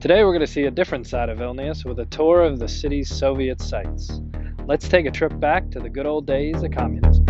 Today we're going to see a different side of Vilnius with a tour of the city's Soviet sites. Let's take a trip back to the good old days of communism.